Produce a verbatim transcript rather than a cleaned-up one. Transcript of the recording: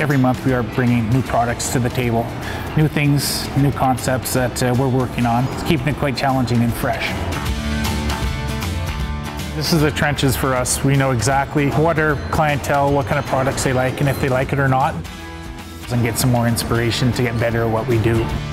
every month we are bringing new products to the table, new things, new concepts that uh, we're working on. It's keeping it quite challenging and fresh. This is the trenches for us. We know exactly what our clientele, what kind of products they like, and if they like it or not, and get some more inspiration to get better at what we do.